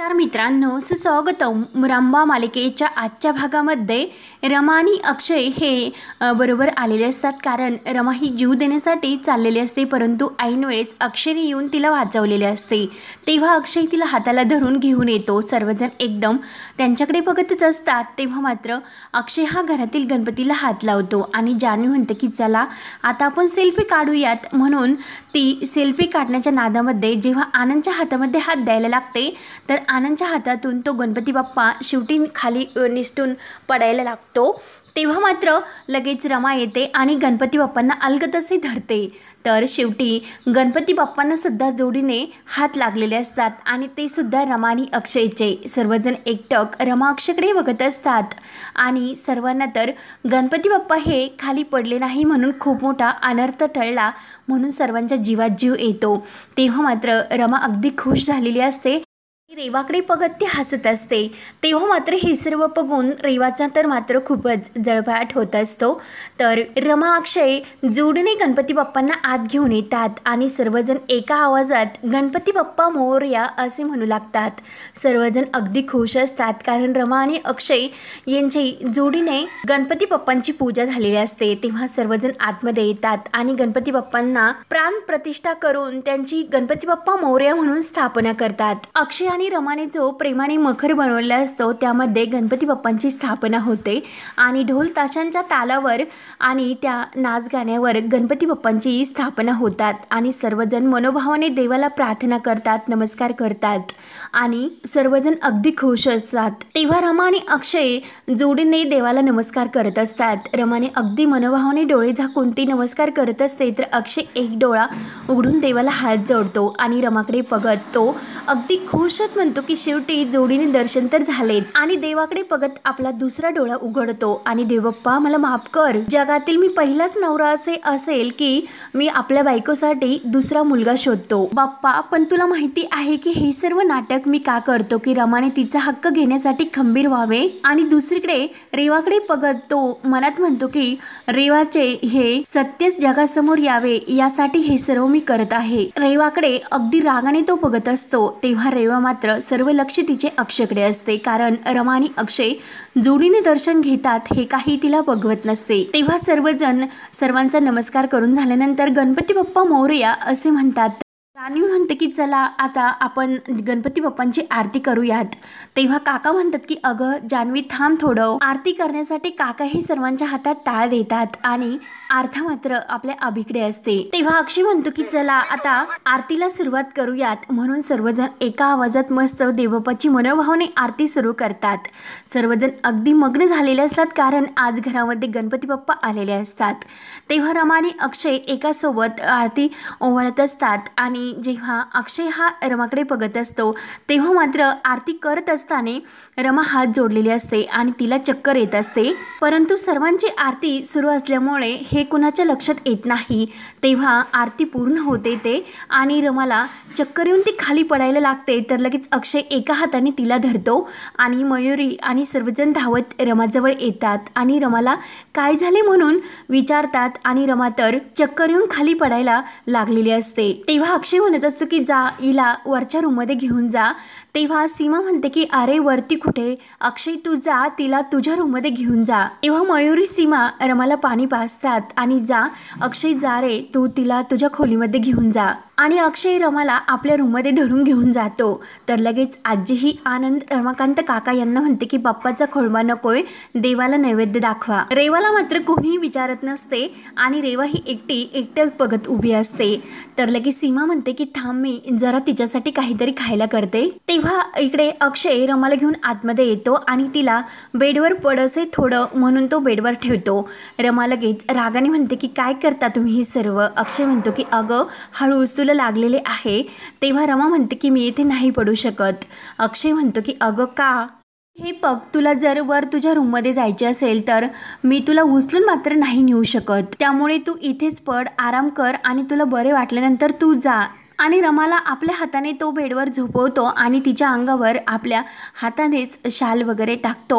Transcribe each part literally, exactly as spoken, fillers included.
नमस्कार मित्रांनो, सुस्वागतम मुरांबा मालिकेच्या आजच्या भागामध्ये रमा आणि अक्षय हे बरोबर आलेले असतात. कारण रमा ही जीव देण्यासाठी चाललेली असते, परंतु ऐन वेळेस अक्षयने येऊन तिला वाचवलेले असते. तेव्हा अक्षय तिला हाताला धरून घेऊन येतो. सर्वजण एकदम त्यांच्याकडे बघतच असतात. तेव्हा मात्र अक्षय हा घरातील गणपतीला हात लावतो आणि जान्हवी म्हणते की चला आता आपण सेल्फी काढूयात. म्हणून ती सेल्फी काढण्याच्या नादामध्ये जेव्हा आनंदच्या हातामध्ये हात द्यायला लागते तर आनंदच्या हातातून तो गणपती बाप्पा शेवटी खाली निसटून पडायला लागतो. तेव्हा मात्र लगेच रमा येते आणि गणपती बाप्पांना अलगद धरते. तर शेवटी गणपती बाप्पांना सुद्धा जोडीने हात लागलेले असतात आणि ते सुद्धा रमा आणि अक्षयचे. सर्वजण एकटक रमा अक्षयकडे बघत असतात आणि सर्वांना तर गणपती बाप्पा हे खाली पडले नाही म्हणून खूप मोठा अनर्थ टळला म्हणून सर्वांच्या जीवात जीव येतो. तेव्हा मात्र रमा अगदी खुश झालेली असते. रेवाकडे बघत ती हसत असते. तेव्हा मात्र हे सर्व बघून रेवाचा तर मात्र खूपच जळफळाट होत असतो. तर रमा अक्षय जोडीने गणपती बाप्पांना आत घेऊन येतात आणि सर्वजण एका आवाजात गणपती बाप्पा मोरया असे म्हणू लागतात. सर्वजण अगदी खुश असतात कारण रमा आणि अक्षय यांची जोडीने गणपती बाप्पांची पूजा झालेली असते. तेव्हा सर्वजण आतमध्ये येतात आणि गणपती बाप्पांना प्राण प्रतिष्ठा करून त्यांची गणपती बाप्पा मोरया म्हणून स्थापना करतात. अक्षय आणि रमाने जो प्रेमाने मखर बनवलेला असतो त्यामध्ये गणपती बाप्पांची स्थापना होते आणि ढोल ताशांच्या तालावर आणि त्या नाच गाण्यावर गणपती बाप्पांची स्थापना होतात आणि सर्वजण मनोभावाने देवाला प्रार्थना करतात, नमस्कार करतात आणि सर्वजण अगदी खुश असतात. तेव्हा रमा आणि अक्षय जोडीने देवाला नमस्कार करत असतात. रमाने अगदी मनोभावाने डोळे झाकून ती नमस्कार करत असते तर अक्षय एक डोळा उघडून देवाला हात जोडतो आणि रमाकडे बघत तो अगदी खुश म्हणतो की शेवटी जोडीने दर्शन तर झालेच. आणि देवाकडे बघत आपला दुसरा डोळा उघडतो आणि देवबाप्पा मला माफ कर, जगातील मी पहिलाच नवरा असे असेल की मी आपल्या बायकोसाठी दुसरा मुलगा शोधतो. बाप्पा पण तुला माहिती आहे की हे सर्व नाटक मी का करतो की रमाने तिचा हक्क घेण्यासाठी खंबीर व्हावे. आणि दुसरीकडे रेवाकडे बघत तो मनात म्हणतो की रेवाचे हे सत्यच जगासमोर यावे यासाठी हे सर्व मी करत आहे. रेवाकडे अगदी रागाने तो बघत असतो. तेव्हा रेवा मात्र सर्व लक्ष तिचे अक्षयकडे असते कारण रमा आणि अक्षय जोडीने दर्शन घेतात हे काही तिला बघवत नसते. तेव्हा सर्वजण सर्वांचा नमस्कार करून झाल्यानंतर गणपती बाप्पा मोरया असे म्हणतात. जान्हवी म्हणते की चला आता आपण गणपती बाप्पांची आरती करूयात. तेव्हा काका म्हणतात की अगं जान्हवी थांब थोडं. आरती करण्यासाठी काका हे सर्वांच्या हातात टाळ देतात आणि आरती मात्र आपल्या अभिकडे असते. तेव्हा अक्षय म्हणतो की चला आता आरतीला सुरुवात करूयात. म्हणून सर्वजण एका आवाजात मस्त देवबाप्पाची मनोभावाने आरती सुरू करतात. सर्वजण अगदी मग्न झालेले असतात कारण आज घरामध्ये गणपती बाप्पा आलेले असतात. तेव्हा रमा आणि अक्षय एका सोबत आरती ओवाळत असतात आणि जेव्हा अक्षय हा रमाकडे बघत असतो तेव्हा मात्र आरती करत असताना रमा हात जोडलेली असते आणि तिला चक्कर येत असते. परंतु सर्वांची आरती सुरू असल्यामुळे हे कुणाच्या लक्षात येत नाही. तेव्हा आरती पूर्ण होते ते आणि रमाला चक्कर येऊन ती खाली पडायला लागते. तर लगेच अक्षय एका हाताने तिला धरतो आणि मयुरी आणि सर्वजण धावत रमाजवळ येतात आणि रमाला काय झाले म्हणून विचारतात आणि रमा तर चक्कर येऊन खाली पडायला लागलेली असते. तेव्हा अक्षय म्हणत असतो की जा हिला वरच्या रूममध्ये घेऊन जा. तेव्हा सीमा म्हणते की अरे वरती कुठे, अक्षय तू जा तिला तुझ्या रूममध्ये घेऊन जा. तेव्हा मयुरी सीमा रमाला पाणी पाजतात आणि जा अक्षय जा रे तू तिला तुझ्या खोलीमध्ये घेऊन जा. आणि अक्षय रमाला आपल्या रूममध्ये धरून घेऊन जातो. तर लगेच आजीही आनंद रमाकांत काका यांना म्हणते की बाप्पाचा खोळंबा नकोय, देवाला नैवेद्य दाखवा. रेवाला मात्र कोणीही विचारत नसते आणि रेवा ही एकटी एकटं बघत उभी असते. तर लगेच सीमा म्हणते की थांब मी जरा तिच्यासाठी काहीतरी खायला करते. तेव्हा इकडे अक्षय रमाला घेऊन आतमध्ये येतो आणि तिला बेडवर पडसे थोडं म्हणून तो बेडवर ठेवतो. रमा लगेच रागाने म्हणते की काय करता तुम्ही हे सर्व. अक्षय म्हणतो की अगं हळूच तुला लागलेले आहे. तेव्हा रमा म्हणते की मी इथे नाही पडू शकत. अक्षय म्हणतो की अगं का, हे बघ तुला जर वर तुझ्या रूममध्ये जायचे असेल तर मी तुला उचलून मात्र नाही नेऊ शकत. त्यामुळे तू इथेच पड, आराम कर आणि तुला बरे वाटल्यानंतर तू जा. आणि रमाला आपल्या हाताने तो बेडवर झोपवतो आणि तिच्या अंगावर आपल्या हातानेच शाल वगैरे टाकतो.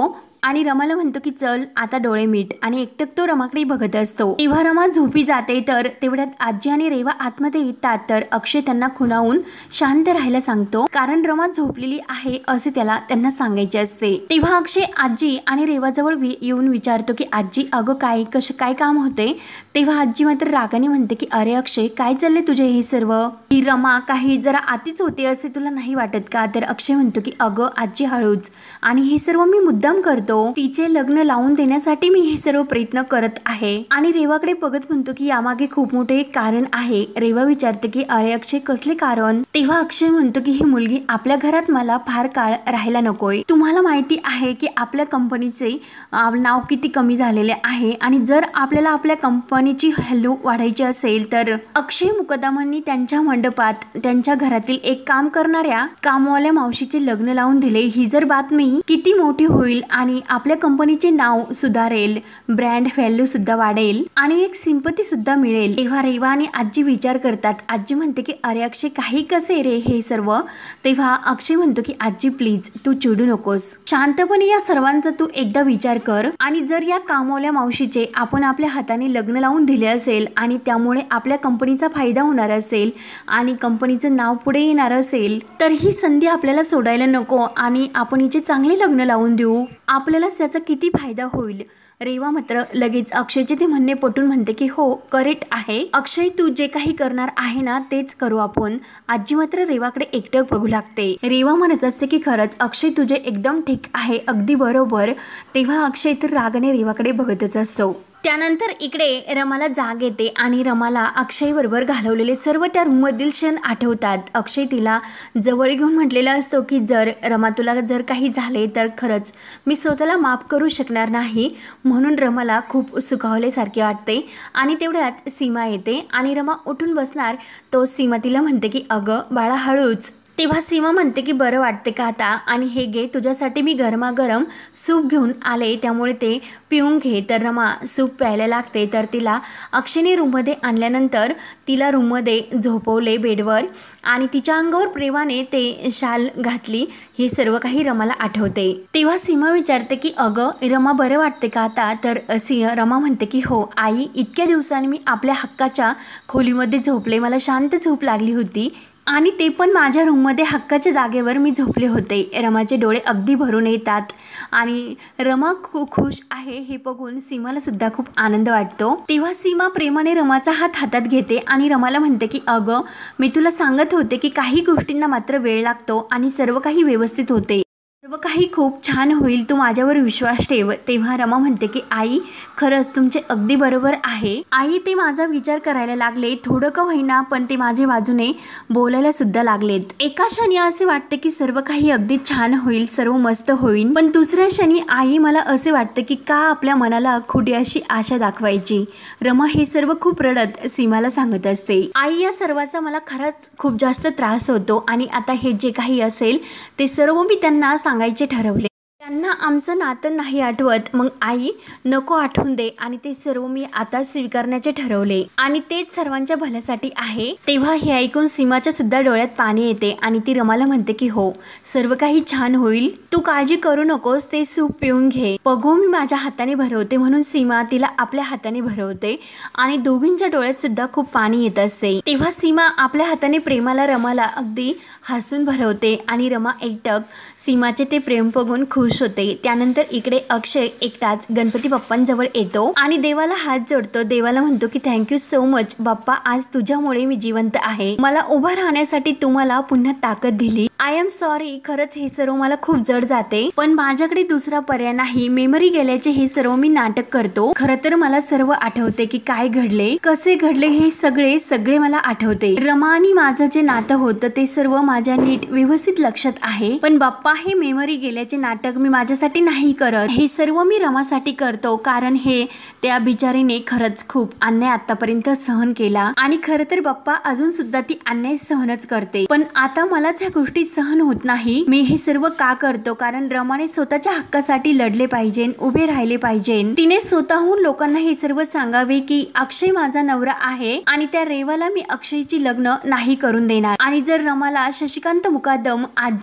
आणि रमाला म्हणतो की चल आता डोळे मीट आणि एकटक तो रमाकडे बघत असतो। तेव्हा रमा झोपी जाते तर तेवढ्यात आजी आणि रेवा आतमध्ये येतात तर अक्षय त्यांना खुणावून शांत राहायला सांगतो कारण रमा झोपलेली आहे असे त्याला त्यांना सांगायचे असते। तेव्हा अक्षय आजी आणि रेवाजवळ येऊन विचारतो की आजी अगं काय कसं काय काम होते। तेव्हा आजी मात्र रागाने म्हणते की अरे अक्षय काय चालले तुझे हे सर्व, ही रमा काही जरा आतीच होते असे तुला नाही वाटत का। तर अक्षय म्हणतो की अगं आजी हळूच, आणि हे सर्व मी मुद्दाम करतो, तिचे लग्न लावून देण्यासाठी मी हे सर्व प्रयत्न करत आहे। आणि रेवाकडे बघत म्हणतो की यामागे खूप मोठे एक कारण आहे। रेवा विचारते की अरे अक्षय कसले कारण। तेव्हा अक्षय म्हणतो की ही मुलगी आपल्या घरात मला फार काळ राहायला नकोय। तुम्हाला माहिती आहे की आपल्या कंपनीचे नाव किती कमी झालेले आहे आणि जर आपल्याला आपल्या कंपनीची व्हॅल्यू वाढायची असेल तर अक्षय मुकदमांनी त्यांच्या मंडपात त्यांच्या घरातील एक काम करणाऱ्या कामवाल्या मावशीचे लग्न लावून दिले। ही जर बातमी किती मोठी होईल आणि आपल्या कंपनीचे नाव सुधारेल, ब्रँड व्हॅल्यू सुद्धा वाढेल आणि एक सिंपती सुद्धा मिळेल। तेव्हा रेवा आणि आजी विचार करतात। आजी म्हणते की अरे अक्षय काही कसे रे हे सर्व। तेव्हा अक्षय म्हणतो की आजी प्लीज तू चिडू नकोस, शांतपणे या सर्वांचा तू एकदा विचार कर आणि जर या कामवाल्या मावशीचे आपण आपल्या हाताने लग्न लावून दिले असेल आणि त्यामुळे आपल्या कंपनीचा फायदा होणार असेल आणि कंपनीचं नाव पुढे येणार असेल तर ही संधी आपल्याला सोडायला नको आणि आपण हिचे चांगले लग्न लावून देऊ, आपल्याला त्याचा किती फायदा होईल। रेवा मात्र लगेच अक्षयचे ते म्हणणे पटून म्हणते की हो करेक्ट आहे अक्षय, तू जे काही करणार आहे ना तेच करू आपण। आजी मात्र रेवाकडे एकटक बघू लागते। रेवा म्हणत असते की खरंच अक्षय तुझे एकदम ठीक आहे, अगदी बरोबर। तेव्हा अक्षय तर रागाने रेवाकडे बघतच असतो। त्यानंतर इकडे रमाला जाग येते आणि रमाला अक्षय बरोबर घालवलेले सर्व त्या रूम मधील क्षण आठवतात। अक्षय तिला जवळ घेऊन म्हटलेला असतो की जर रमा तुला जर काही झाले तर खरंच मी स्वतःला माफ करू शकणार नाही, म्हणून रमाला खूप सुखावल्यासारखे वाटते। आणि तेवढ्यात सीमा येते आणि रमा उठून बसणार तो सीमा तिला म्हणते की अगं बाळा हळूच। तेव्हा सीमा म्हणते की बरं वाटते का आता, आणि हे घे तुझ्यासाठी मी गरमागरम सूप घेऊन आले त्यामुळे ते पिऊन घे। तर रमा सूप प्यायला लागते तर तिला अक्षयने रूममध्ये आणल्यानंतर तिला रूममध्ये झोपवले बेडवर आणि तिच्या अंगावर प्रेमाने ते शाल घातली। हे सर्व काही रमाला आठवते। तेव्हा सीमा विचारते की अगं रमा बरं वाटते का आता। तर सी रमा म्हणते की हो आई, इतक्या दिवसांनी मी आपल्या हक्काच्या खोलीमध्ये झोपले, मला शांत झोप लागली होती आणि ते पण माझ्या रूममध्ये हक्काच्या जागेवर मी झोपले होते। रमाचे डोळे अगदी भरून येतात आणि रमा खूप खुश आहे हे बघून सीमाला सुद्धा खूप आनंद वाटतो। तेव्हा सीमा प्रेमाने रमाचा हात हातात घेते आणि रमाला म्हणते की अगं मी तुला सांगत होते की काही गोष्टींना मात्र वेळ लागतो आणि सर्व काही व्यवस्थित होते, सर्व काही खूप छान होईल, तू माझ्यावर विश्वास ठेव। तेव्हा रमा म्हणते की आई खरंच तुमचे अगदी बरोबर आहे। आई ते माझा विचार करायला लागले, थोडं का होईना पण ते माझ्या बाजूने बोलायला सुद्धा लागलेत। एका क्षणी असे वाटते की सर्व काही अगदी छान होईल, सर्व मस्त होईल, पण दुसऱ्या क्षणी आई मला असे वाटते की का आपल्या मनाला खोटी अशी आशा दाखवायची। रमा हे सर्व खूप रडत सीमाला सांगत असते। आई या सर्वाचा मला खरंच खूप जास्त त्रास होतो आणि आता हे जे काही असेल ते सर्व मी त्यांना सांगायचे ठरवले। त्यांना आमचं नातं नाही आठवत, मग आई नको आठवून दे आणि ते सर्व मी आता स्वीकारण्याचे ठरवले आणि तेच सर्वांच्या भल्यासाठी आहे। तेव्हा हे ऐकून सीमाच्या सुद्धा डोळ्यात पाणी येते आणि ती रमाला म्हणते की हो सर्व काही छान होईल, तू काळजी करू नकोस, ते सूप पिऊन घे, बघू मी माझ्या हाताने भरवते। म्हणून सीमा तिला आपल्या हाताने भरवते आणि दोघींच्या डोळ्यात सुद्धा खूप पाणी येत असते। तेव्हा सीमा आपल्या हाताने प्रेमाला रमाला अगदी हसून भरवते आणि रमा एकटक सीमाचे ते प्रेम बघून खुश होते। त्यानंतर इकडे अक्षय एकटाच गणपती बाप्पांजवळ येतो आणि देवाला हात जोडतो। देवाला म्हणतो की थँक्यू सो मच बाप्पा, आज तुझ्यामुळे मी जिवंत आहे, मला उभा राहण्यासाठी तुम्हाला पुन्हा ताकद दिली। आय एम सॉरी, खरंच हे सर्व मला खूप जड जाते पण माझ्याकडे दुसरा पर्याय नाही, मेमरी गेल्याचे हे सर्व मी नाटक करतो। खरं तर मला सर्व आठवते की काय घडले, कसे घडले, हे सगळे सगळे मला आठवते। रमा आणि माझं जे नातं होतं ते सर्व माझ्या नीट व्यवस्थित लक्षात आहे, पण बाप्पा हे मेमरी गेल्याचे नाटक मी माझ्यासाठी नाही करत, हे सर्व मी रमासाठी करतो कारण हे त्या बिचारीने खरंच खूप अन्याय आतापर्यंत सहन केला आणि खरं तर बाप्पा अजून सुद्धा ती अन्याय सहनच करते, पण आता मलाच ह्या गोष्टी सहन होत नाही। मी हे सर्व का करतो कारण रमाने स्वतःच्या हक्कासाठी लढले पाहिजे, उभे राहिले पाहिजे, तिने स्वतःहून लोकांना हे सर्व सांगावे की अक्षय माझा नवरा आहे आणि त्या रेवाला मी अक्षयची लग्न नाही करून देणार। आणि जर रमाला शशिकांत मुकादम, आजी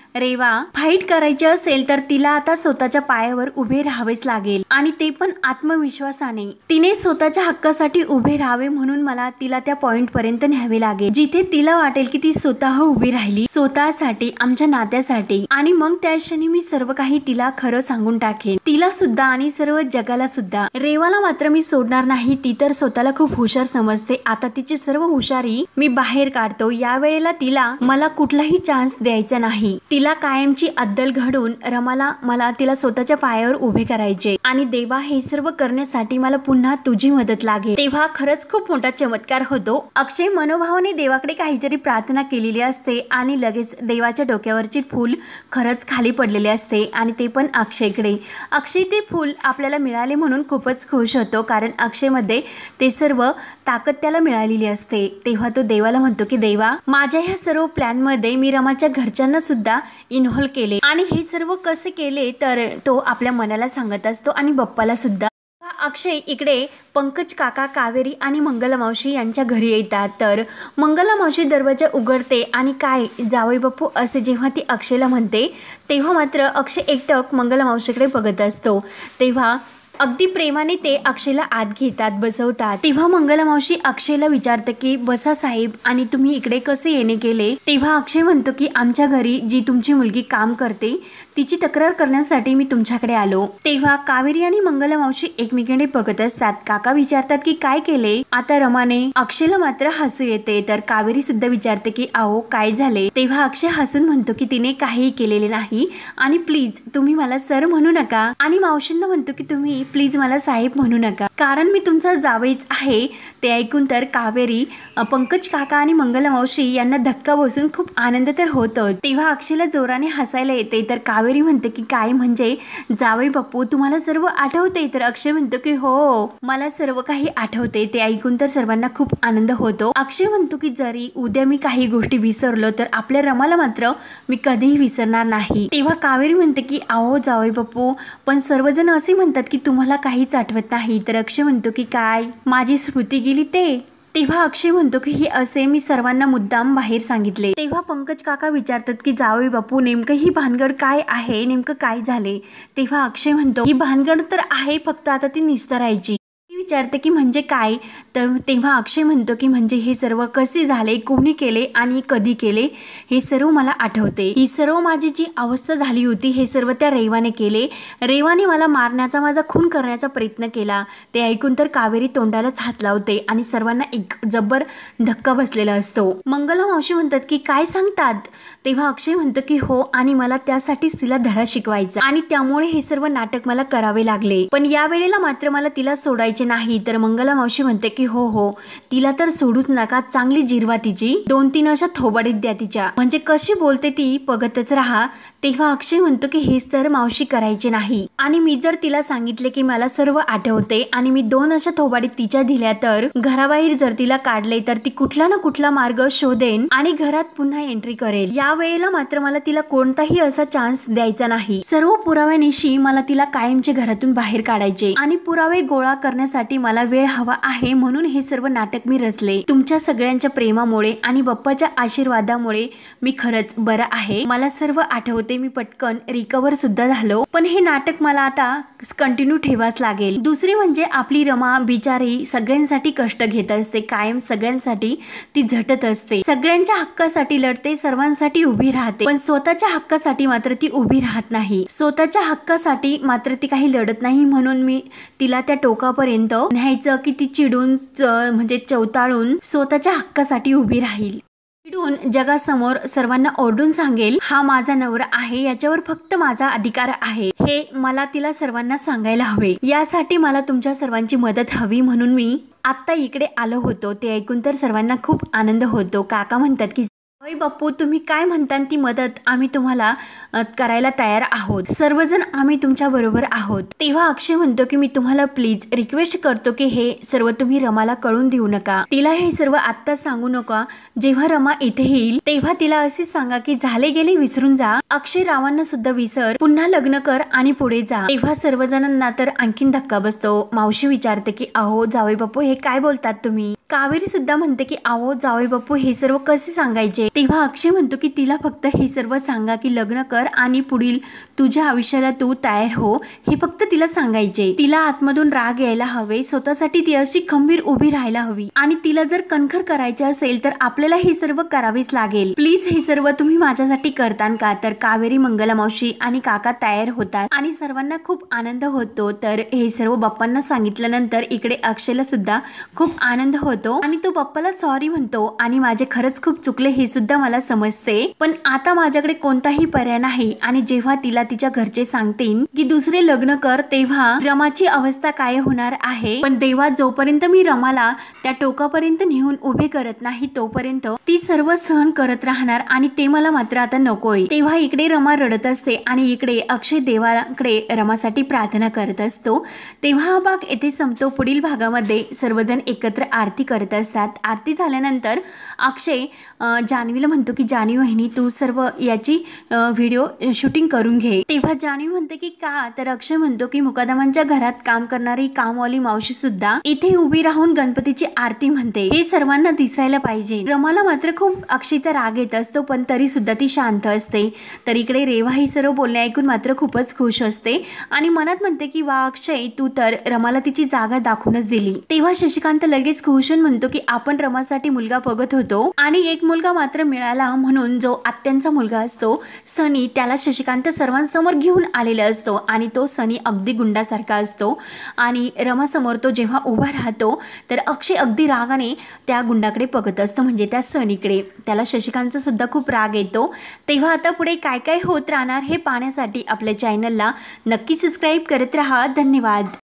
रेवा फाईट करायची असेल तर तिला आता स्वतःच्या पायावर उभे राहावेच लागेल आणि ते पण आत्मविश्वासाने. तिने स्वतःच्या हक्कासाठी उभे राहावे म्हणून मला तिला त्या पॉइंट पर्यंत न्यावे लागेल जिथे तिला वाटेल की ती स्वतः उभी राहिली स्वतःसाठी, आमच्या नात्यासाठी. आणि मग त्या क्षणी मी सर्व काही तिला खरं सांगून टाकेन, तिला सुद्धा आणि सर्व जगाला सुद्धा. रेवाला मात्र मी सोडणार नाही. ती तर स्वतःला खूप हुशार समजते. आता तिची सर्व हुशारी मी बाहेर काढतो. या वेळेला तिला मला कुठलाही चान्स द्यायचा नाही. तिला कायमची अद्दल घडून रमाला मला तिला स्वतःच्या पायावर उभे करायचे. आणि देवा हे सर्व करण्यासाठी मला पुन्हा तुझी मदत लागेल. तेव्हा खरंच खूप मोठा चमत्कार होतो. अक्षय मनोभावाने देवाकडे काहीतरी प्रार्थना केलेली असते आणि लगेच देवाच्या डोक्यावरची फूल खरंच खाली पडलेले असते आणि ते पण अक्षयकडे. अक्षय ते फूल आपल्याला मिळाले म्हणून खूपच खुश होतो, कारण अक्षयमध्ये ते सर्व ताकद त्याला मिळालेली असते. तेव्हा तो देवाला म्हणतो की देवा, माझ्या ह्या सर्व प्लॅन मध्ये मी रमाच्या घरच्यांना सुद्धा इन्व्हॉल्व केले आणि हे सर्व कसे केले तर तो आपल्या मनाला सांगत असतो आणि बाप्पाला सुद्धा. अक्षय इकडे पंकज काका, कावेरी आणि मंगला मावशी यांच्या घरी येतात. तर मंगला मावशी दरवाजा उघडते आणि काय जावई बापू असे जेव्हा ती अक्षयला म्हणते तेव्हा मात्र अक्षय एकटक मंगला मावशीकडे बघत असतो. तेव्हा अगदी प्रेमाने ते अक्षयला आत घेतात, बसवतात. तेव्हा मंगला मावशी अक्षयला विचारते की बसा साहेब, आणि तुम्ही इकडे कसे येणे केले. तेव्हा अक्षय म्हणतो की आमच्या घरी जी तुमची मुलगी काम करते तिची तक्रार करण्यासाठी मी तुमच्याकडे आलो. तेव्हा कावेरी आणि मंगला मावशी एकमेकांकडे बघत असतात. काका विचारतात की काय केले आता रमाने. अक्षयला मात्र हसू येते. तर कावेरी सुद्धा विचारते की आओ काय झाले. तेव्हा अक्षय हसून म्हणतो की तिने काहीही केलेले नाही आणि प्लीज तुम्ही मला सर म्हणू नका. आणि मावशींना म्हणतो की तुम्ही प्लीज मला साहेब म्हणू नका, कारण मी तुमचा जावईच आहे. ते ऐकून तर कावेरी, पंकज काका आणि मंगला मावशी यांना धक्का बसून खूप आनंद तर होतो. तेव्हा अक्षयला जोराने हसायला येते. तर कावेरी म्हणते की काय म्हणजे जावई बापू तुम्हाला सर्व आठवते. तर अक्षय म्हणतो की हो मला सर्व काही आठवते. ते ऐकून तर सर्वांना खूप आनंद होतो. अक्षय म्हणतो की जरी उद्या मी काही गोष्टी विसरलो तर आपल्या रमाला मात्र मी कधीही विसरणार नाही. तेव्हा कावेरी म्हणते की आओ जावई बापू, पण सर्वजण असे म्हणतात की तुम्हाला काहीच आठवत नाही. तर अक्षय म्हणतो की काय माझी स्मृती गेली ते. तेव्हा अक्षय म्हणतो की हे असे मी सर्वांना मुद्दाम बाहेर सांगितले. तेव्हा पंकज काका विचारतात की जावई बापू नेमकं ही भानगड काय आहे, नेमकं काय झाले. तेव्हा अक्षय म्हणतो ही भानगड तर आहे, फक्त आता ती निस्तरायची. विचारते की म्हणजे काय. तर तेव्हा अक्षय म्हणतो की म्हणजे हे सर्व कसे झाले, कोणी केले आणि कधी केले हे सर्व मला आठवते. ही सर्व माझी जी अवस्था झाली होती हे सर्व त्या रेवाने केले. रेवाने मला मारण्याचा, माझा खून करण्याचा प्रयत्न केला. ते ऐकून तर कावेरी तोंडालाच हात लावते आणि सर्वांना एक जब्बर धक्का बसलेला असतो. मंगला मावशी म्हणतात की काय सांगतात. तेव्हा अक्षय म्हणतो की हो, आणि मला त्यासाठीच तिला धडा शिकवायचा आणि त्यामुळे हे सर्व नाटक मला करावे लागले. पण या वेळेला मात्र मला तिला सोडायचे नाही. तर मंगला मावशी म्हणते की हो हो तिला तर सोडूच नका, चांगली जिरवा तिची, दोन तीन अशा थोबाडीत द्या तिच्या, म्हणजे कशी बोलते ती बघतच राहा. तेव्हा अक्षय म्हणतो की हेच तर मावशी करायचे नाही, आणि मी जर तिला सांगितले की मला सर्व आठवते आणि मी दोन अशा थोबाडीत तिच्या दिल्या तर घराबाहेर जर तिला काढले तर ती कुठला ना कुठला मार्ग शोधेन आणि घरात पुन्हा एंट्री करेल. या वेळेला मात्र मला तिला कोणताही असा चान्स द्यायचा नाही. सर्व पुराव्यानिशी मला तिला कायमचे घरातून बाहेर काढायचे आणि पुरावे गोळा करण्यासाठी मला वेळ हवा आहे. म्हणून हे सर्व नाटक मी रचले. तुमच्या सगळ्यांच्या प्रेमामुळे आणि बाप्पाच्या आशीर्वादामुळे मी खरंच बरं आहे. मला सर्व आठवते, मी पटकन रिकवर सुद्धा झालो. पण हे नाटक मला आता कंटिन्यू ठेवाच लागेल. दुसरी म्हणजे आपली रमा बिचारी सगळ्यांसाठी कष्ट घेत असते, कायम सगळ्यांसाठी ती झटत असते, सगळ्यांच्या हक्कासाठी लढते, सर्वांसाठी उभी राहते. पण स्वतःच्या हक्कासाठी मात्र ती उभी राहत नाही. स्वतःच्या हक्कासाठी मात्र ती काही लढत नाही. म्हणून मी तिला त्या टोकापर्यंत न्यायचं की ती चिडून म्हणजे चवताळून स्वतःच्या हक्कासाठी उभी राहील. चिडून जगासमोर सर्वांना ओरडून सांगेल हा माझा नवरा आहे, याच्यावर फक्त माझा अधिकार आहे, हे मला तिला सर्वांना सांगायला हवे. यासाठी मला तुमच्या सर्वांची मदत हवी, म्हणून मी आता इकडे आलो होतो. ते ऐकून तर सर्वांना खूप आनंद होतो. काका म्हणतात की होय बाप्पू, तुम्ही काय म्हणता ती मदत आम्ही तुम्हाला करायला तयार आहोत, सर्वजण आम्ही तुमच्या बरोबर आहोत. तेव्हा अक्षय म्हणतो की मी तुम्हाला प्लीज रिक्वेस्ट करतो की हे सर्व तुम्ही रमाला कळून देऊ नका, तिला हे सर्व आत्ताच सांगू नका. जेव्हा रमा इथे येईल तेव्हा तिला असे सांगा की झाले गेले विसरून जा, अक्षय रावांना सुद्धा विसर, पुन्हा लग्न कर आणि पुढे जा. तेव्हा सर्वजणांना तर आणखीन धक्का बसतो. मावशी विचारते की अहो जावई बापू हे काय बोलतात तुम्ही. कावेरी सुद्धा म्हणते की अहो जावई बापू हे सर्व कसे सांगायचे, तेव्हा अक्षय म्हणतो की तिला फक्त हे सर्व सांगा की लग्न कर आणि पुढील तुझ्या आयुष्याला तू तयार हो, हे फक्त तिला सांगायचे. तिला आतमधून राग यायला हवे, स्वतःसाठी ती अशी खंबीर उभी राहायला हवी आणि तिला जर कणखर करायचे असेल तर आपल्याला हे सर्व करावेच लागेल. प्लीज हे सर्व तुम्ही माझ्यासाठी करतान का? तर कावेरी, मंगला मावशी आणि काका तयार होतात आणि सर्वांना खूप आनंद होतो. तर हे सर्व बाप्पांना सांगितल्यानंतर इकडे अक्षयला सुद्धा खूप आनंद होतो आणि तो बाप्पाला सॉरी म्हणतो आणि माझे खरंच खूप चुकले हे सुद्धा मला समजते, पण आता माझ्याकडे कोणताही पर्याय नाही. आणि जेव्हा तिला तिच्या घरचे सांगतील की दुसरे लग्न कर तेव्हा रमाची अवस्था काय होणार आहे. पण देवा, जोपर्यंत मी रमाला त्या टोकापर्यंत नेऊन उभे करत नाही तोपर्यंत ती सर्व सहन करत राहणार आणि ते मला मात्र आता नकोय. तेव्हा इकडे रमा रडत असते आणि इकडे अक्षय देवाकडे रमासाठी प्रार्थना करत असतो. तेव्हा हा भाग येथे संपतो. पुढील भागामध्ये सर्वजण एकत्र आरती करत असतात. आरती झाल्यानंतर अक्षय जान्हवीला म्हणतो की जान्हवी वहिनी, तू सर्व याची व्हिडिओ शूटिंग करून घे. तेव्हा जान्हवी म्हणते की का? तर अक्षय म्हणतो की मुकादमांच्या घरात काम करणारी कामवाली मावशी सुद्धा इथे उभी राहून गणपतीची आरती म्हणते, हे सर्वांना दिसायला पाहिजे. रमाला मात्र खूप अक्षयचा राग येत असतो, पण तरी सुद्धा ती शांत असते. तर इकडे रेवा ही सर्व बोलणे ऐकून मात्र खूपच खुश असते आणि मनात म्हणते की वा अक्षय, तू तर रमाला तिची जागा दाखवूनच दिली. तेव्हा शशिकांत लगेच खुश होऊन म्हणतो की आपण रमासाठी मुलगा बघत होतो आणि एक मुलगा मात्र मिळाला, म्हणून जो आत्यांचा मुलगा असतो सनी, त्याला शशिकांत सर्वांसमोर घेऊन आलेला असतो आणि तो सनी अगदी गुंडासारखा असतो आणि रमासमोर तो जेव्हा उभा राहतो तर अक्षय अगदी रागाने त्या गुंडाकडे बघत असतो, म्हणजे त्या सनीकडे. त्याला शशिकांतचा सुद्धा खूप राग येतो. तेव्हा आता पुढे काय काय होत राहणार हे पाहण्यासाठी आपल्या चॅनलला नक्की सबस्क्राईब करत राहा. धन्यवाद.